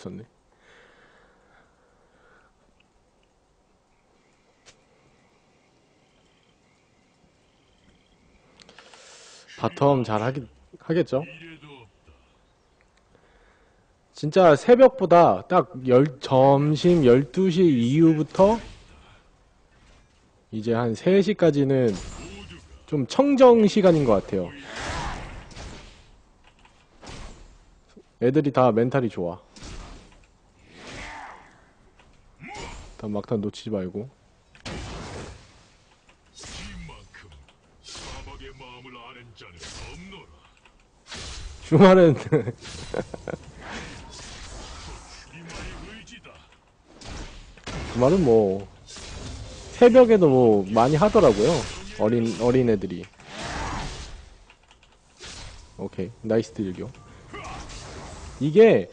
있었네. 바텀 잘 하겠죠? 진짜 새벽보다 딱 점심 12시 이후부터 이제 한 3시까지는 좀 청정 시간인 것 같아요. 애들이 다 멘탈이 좋아. 다 막탄 놓치지 말고. 주말은 주말은 뭐 새벽에도 뭐 많이 하더라고요. 어린 애들이. 오케이, 나이스 딜교. 이게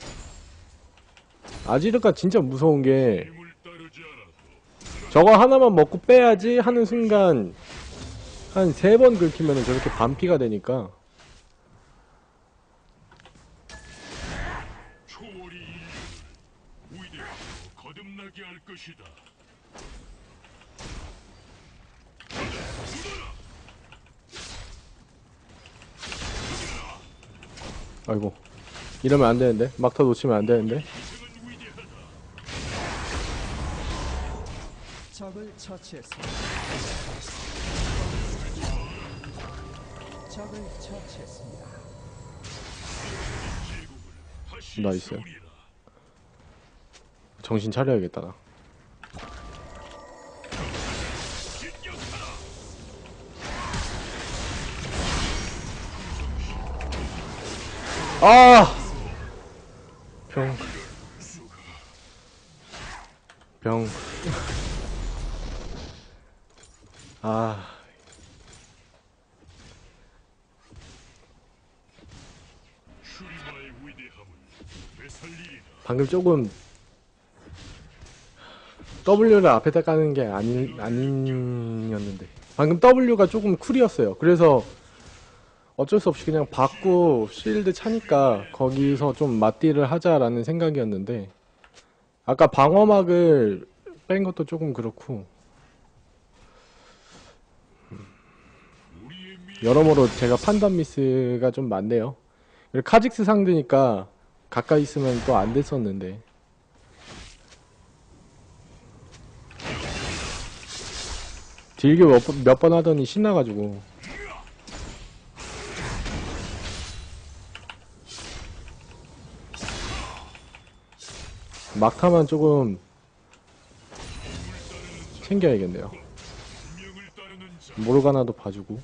아지르가 진짜 무서운 게 저거 하나만 먹고 빼야지 하는 순간 한 3번 긁히면은 저렇게 반피가 되니까. 아이고, 이러면 안 되는데. 막타 놓치면 안 되는데. 적을 처치했습니다. 적을 처치했습니다. 나이스. 정신 차려야겠다 나. 아! 병. 아. 방금 조금 W를 앞에다 까는 게 아니었는데. 방금 W가 조금 쿨이었어요. 그래서 어쩔 수 없이 그냥 받고 실드 차니까 거기서 좀 맞딜을 하자라는 생각이었는데, 아까 방어막을 뺀 것도 조금 그렇고, 여러모로 제가 판단 미스가 좀 많네요. 그리고 카직스 상대니까 가까이 있으면 또 안 됐었는데. 딜교 몇 번 하더니 신나가지고. 막타만 조금 챙겨야겠네요. 모르가나도 봐주고.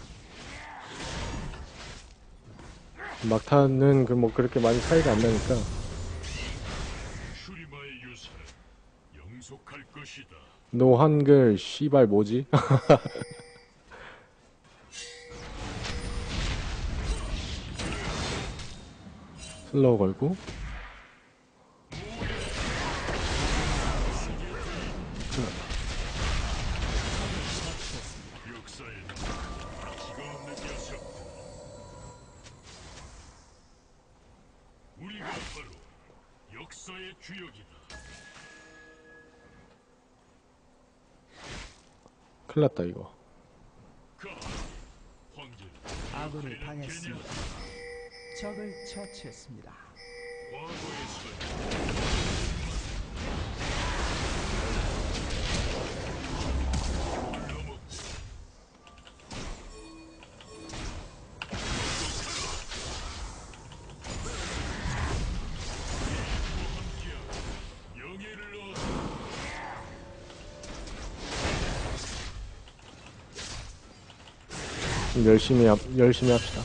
막타는 뭐 그렇게 많이 차이가 안 나니까. 노 한글 씨발 뭐지? 슬로우 걸고. 큰일났다 이거. 아군이 당했습니다. 적을 처치했습니다. 좀 열심히 합시다.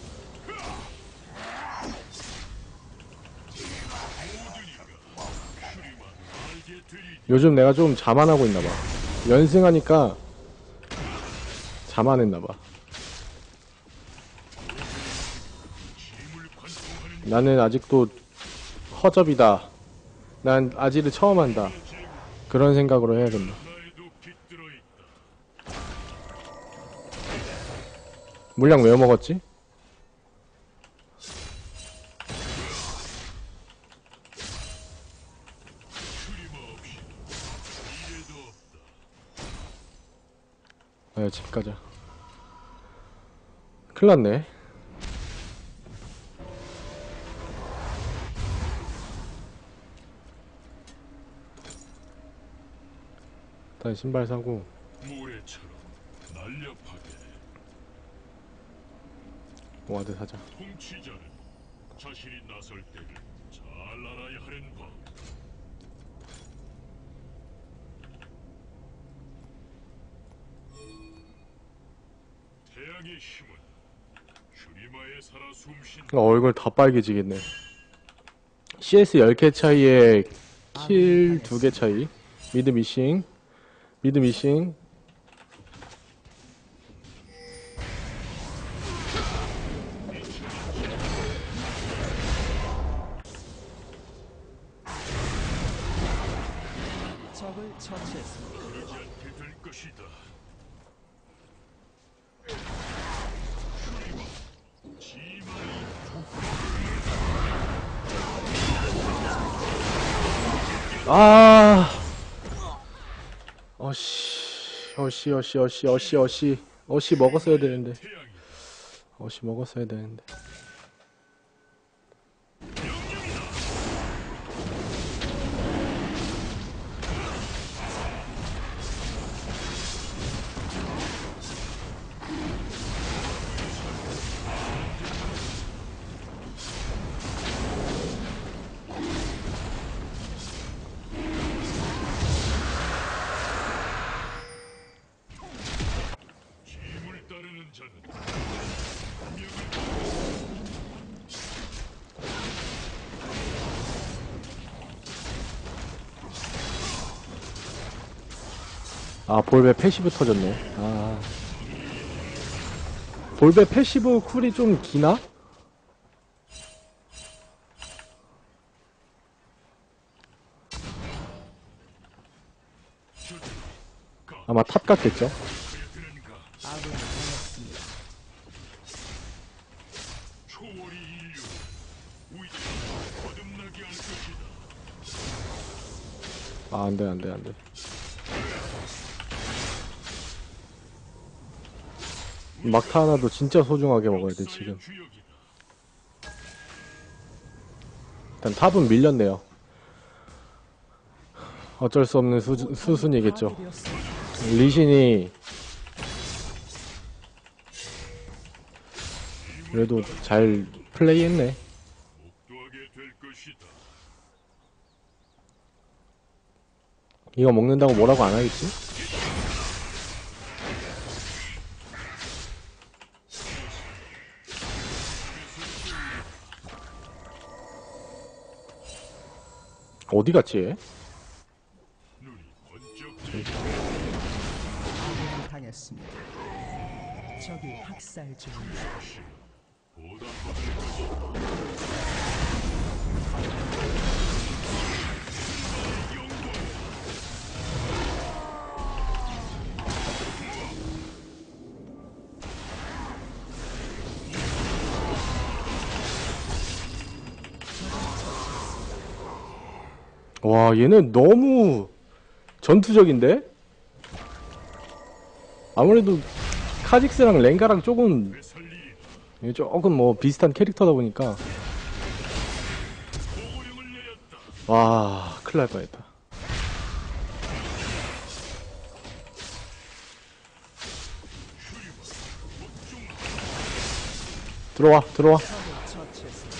요즘 내가 좀 자만하고 있나봐. 연승하니까 자만했나봐. 나는 아직도 허접이다. 난 아지를 처음 한다. 그런 생각으로 해야겠네. 물량 왜 먹었지? 네, 집 가자. 큰일 났네. 일단 신발 사고. 모래처럼 날렵하게 와드 사자. 통치자는 자신이 나설 때를 잘 알아야 하는 법. 태양의 힘은 슈리마에 살아 숨쉰 얼굴 다 빨개지겠네. CS 10개 차이에 킬 2개 차이. 미드 미싱. 미드 미싱. 적을 처치했습니다. 그러지 않게 될 것이다. 아. 어시 먹었어야 되는데. 태양이 어시 먹었어야 되는데. 힘을 따르는 자는 아, 볼베 패시브 터졌네. 아. 볼베 패시브 쿨이 좀 기나? 아마 탑 같겠죠? 아군이 당했습니다. 초월이 인류 우리를 거듭나게 할 것이다. 아, 안돼, 안돼, 안돼. 막타 하나도 진짜 소중하게 먹어야 돼, 지금. 주역이다. 일단 탑은 밀렸네요. 어쩔 수 없는 수순이겠죠. 파괴되었습니다. 리신이 그래도 잘 플레이했네. 목도하게 될 것이다. 이거 먹는다고 뭐라고 안 하겠지? 어디 갔지 얘? 눈이 번쩍 아군이 당했습니다. 적이 학살 중입니다. 보답받을 것이다. 와, 얘는 너무 전투적인데? 아무래도 카직스랑 랭가랑 조금 뭐 비슷한 캐릭터다 보니까. 보고령을 내렸다. 와, 큰일 날 뻔했다. 들어와, 들어와. 적을 처치했습니다.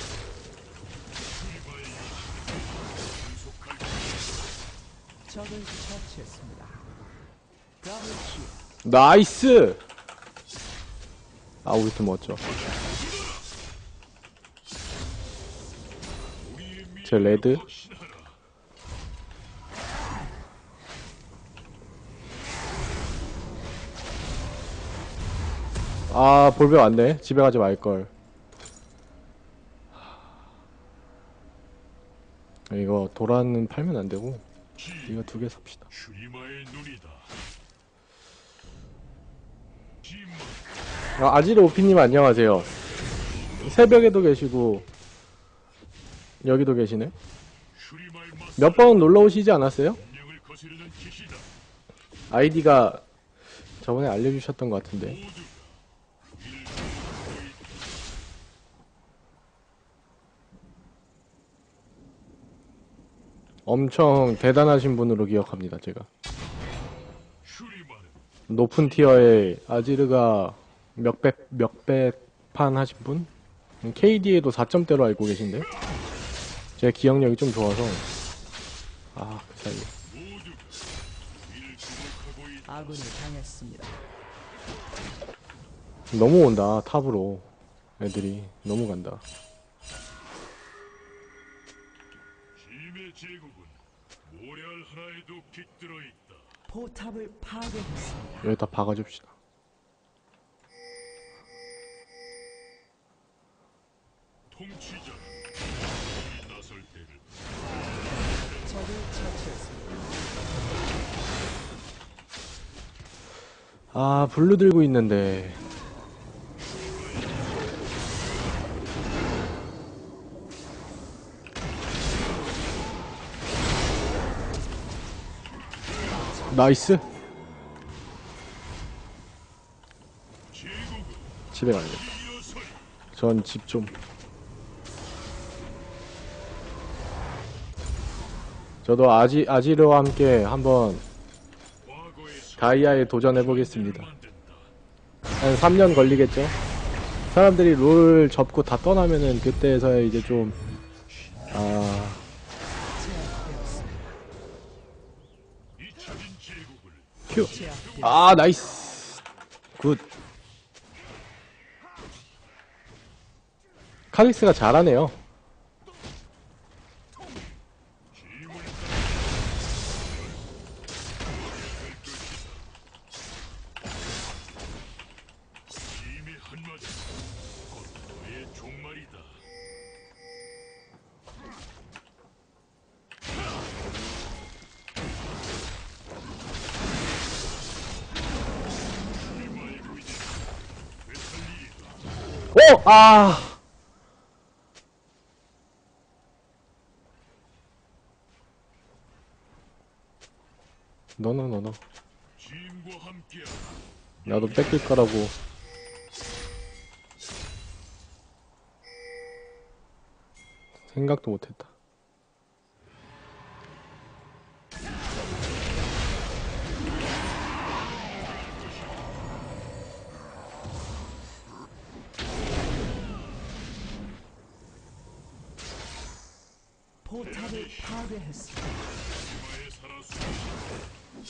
적을 처치했습니다. 더블 킬. 나이스! 아, 우리 팀 멋져. 제 레드. 아, 볼배 왔네. 집에 가지 말걸. 이거 도라는 팔면 안 되고 이거 2개 삽시다. 슈리마의 눈이다. 아, 아지르 오피님 안녕하세요. 새벽에도 계시고 여기도 계시네. 슈리마의 몇 번 놀러 오시지 않았어요? 명을 거스르는 기시다. 아이디가 저번에 알려주셨던 것 같은데. 엄청 대단하신 분으로 기억합니다, 제가. 슈리마는 높은 티어의 아지르가 몇백 판 하신 분? KD에도 4점대로 알고 계신데? 제 기억력이 좀 좋아서. 아, 그 사이에. 모두가 우리를 주목하고 있다. 아군이 당했습니다. 너무 온다, 탑으로. 애들이. 너무 간다. 힘의 제국은 모래알 하나에도 깃들어 있다. 포탑을 파괴했습니다. 여기다 박아줍시다. 통치자는 우리 나설 때를 적을 처치했습니다. 아, 블루 들고 있는데. 나이스. 제국은 집에 가야겠다. 일어서리. 전 집 좀. 저도 아지르와 함께 한번 과거의 다이아에 도전해보겠습니다. 만든다. 한 3년 걸리겠죠? 사람들이 롤 접고 다 떠나면은 그때서야 이제 좀, 제압되었습니다. 잊혀진 제국을 큐. 제압되었습니다. 아, 나이스. 굿. 카릭스가 잘하네요. 힘을 힘의 한마디 곧 너의 종말이다. 말고 이제 회살 일이다. 오! 아! 너너. 짐과 함께하라. 나도 뺏길 거라고. 생각도 못했다. 포탑을 파괴했습니다. 마의 살아수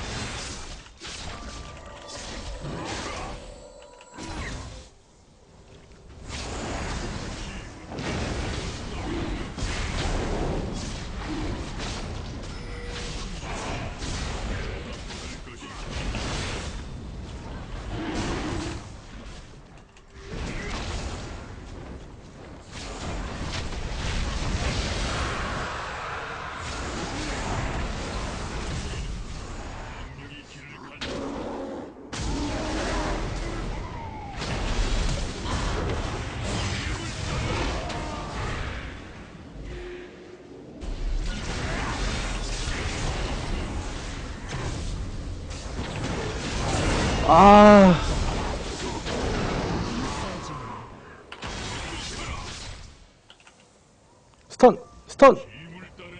능력이 길을 간다. 아, 스턴. 힘을 따르는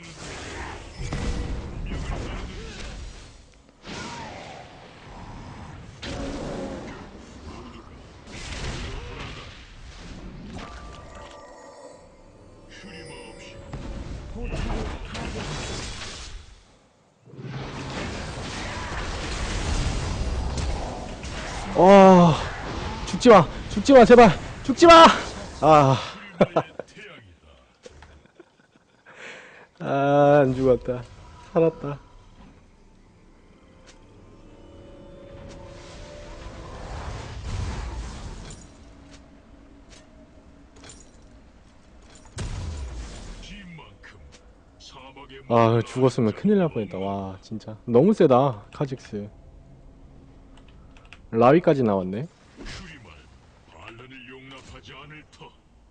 슈리마 없이 포탑을 파괴했습니다. 와, 죽지 마, 제발, 죽지 마. 아, 슈리마의 태양이다. 아, 안 죽었다. 살았다. 짐만큼 사막의 아, 죽었으면 큰일 날 뻔했다. 와, 진짜 너무 세다, 카직스. 라위까지 나왔네. 슈리마 반란을 용납하지 않을 터.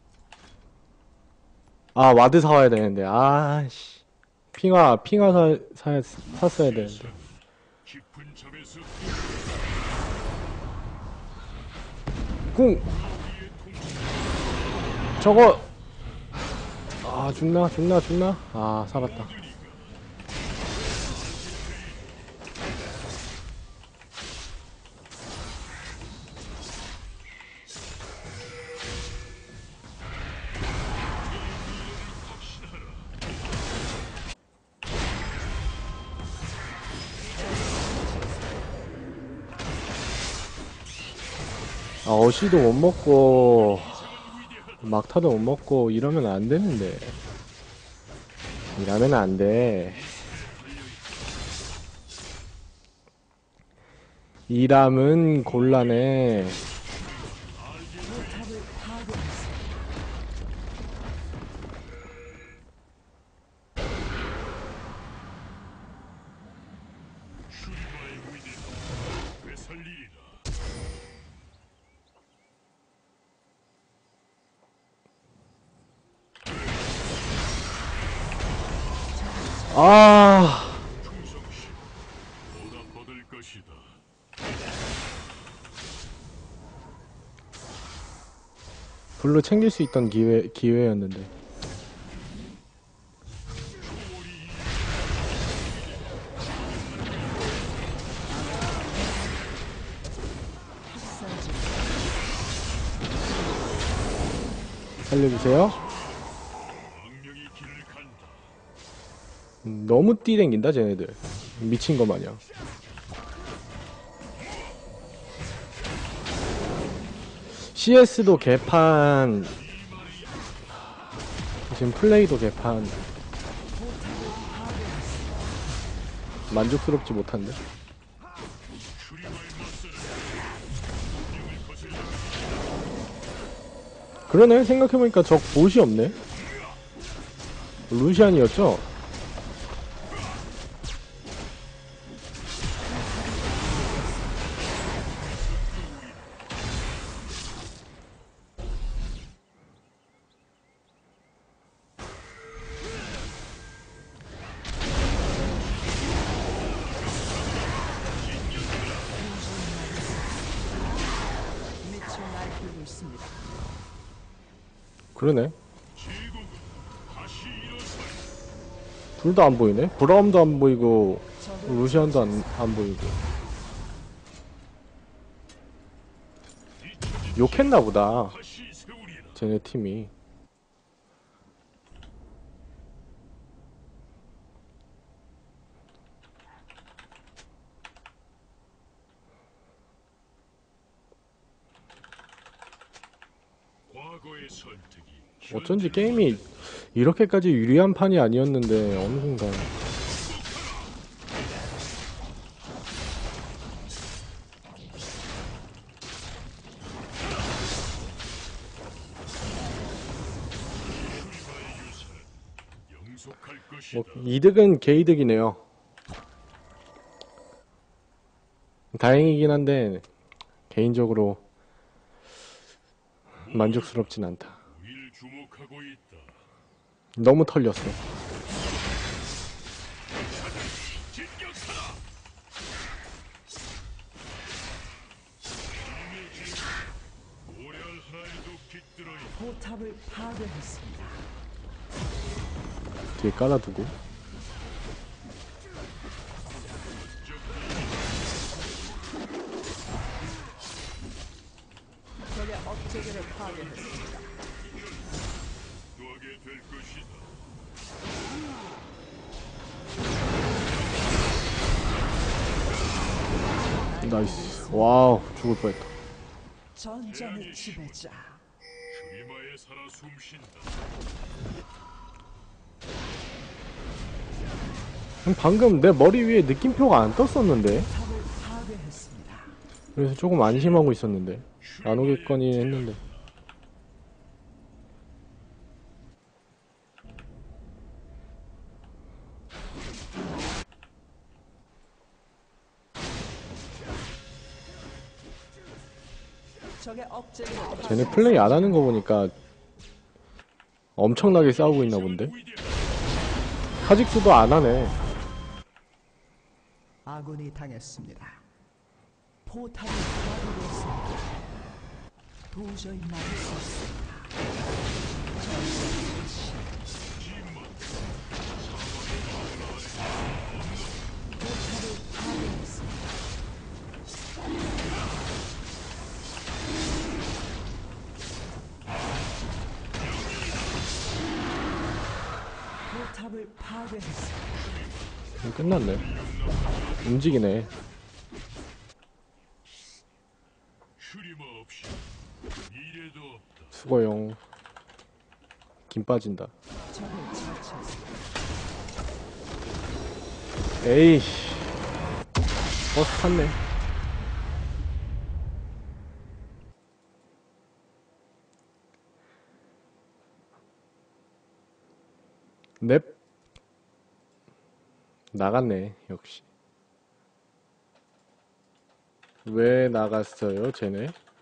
아, 와드 사와야 되는데. 아씨, 핑화 샀어야 되는데. 깊은 잠에서 궁 저거 아 죽나 죽나 죽나 아 살았다. 아 어시도 못 먹고 막타도 못 먹고 이러면 안 되는데. 이러면 안 돼. 이람은 곤란해. 포탑을 파괴했습니다. 슈리바의 위대함 되살리리라. 아 충성시 보답받을 것이다. 블루 챙길 수 있던 기회였는데. 살려주세요. 악령이 길을 간다. 너무 뛰댕긴다 쟤네들. 미친 거 마냥. CS도 개판. 지금 플레이도 개판. 만족스럽지 못한데. 슈리바의 맞서는 악령을 거슬려 그러네 생각해보니까 적 보시 없네. 루시안이었죠? 미쳐 날뛰고 있습니다. 그러네. 제국은 다시 일어설. 둘 다 안 보이네. 브라움도 안 보이고 루시안도 안 보이고. 욕했나 보다. 다시 세우리라. 쟤네 팀이. 과거의 선택이 어쩐지 게임이 이렇게까지 유리한 판이 아니었는데 어느 순간 슈리바의 유산은 영속할 것이다. 뭐 이득은 개이득이네요. 다행이긴 한데 개인적으로 만족스럽진 않다. 우리를 주목하고 있다. 너무 털렸어. 진격하라. 이미 지금 모래알 하나에도 깃들어 있다. 포탑을 파괴했습니다. 뒤에 깔아두고. 적의 업체계를 파괴했습니다. 노하게 될 것이다. 나이스. 와우 죽을 뻔했다. 전장의 지배자. 슈리마에 살아 숨쉰다. 방금 내 머리 위에 느낌표가 안 떴었는데. 포탑을 파괴했습니다. 그래서 조금 안심하고 있었는데 안 오겠거니 했는데. 적의 업체계를 쟤네 플레이 안 하는 거 보니까 엄청나게 싸우고 있나 본데. 카직스도 안 하네. 아군이 당했습니다. 포탑이 파괴되었습니다. 도저히 막을 수 없습니다. 전장의 시 포탑을 파괴했습니다. 포탑을 파괴했습니다. 끝났네. 움직이네. 흐리마 없이 미래도 없다. 수고용. 김 빠진다. 적을 처치했습니다. 에이씨. 버스 탔네. 넵. 나갔네, 역시. 왜 나갔어요, 쟤네?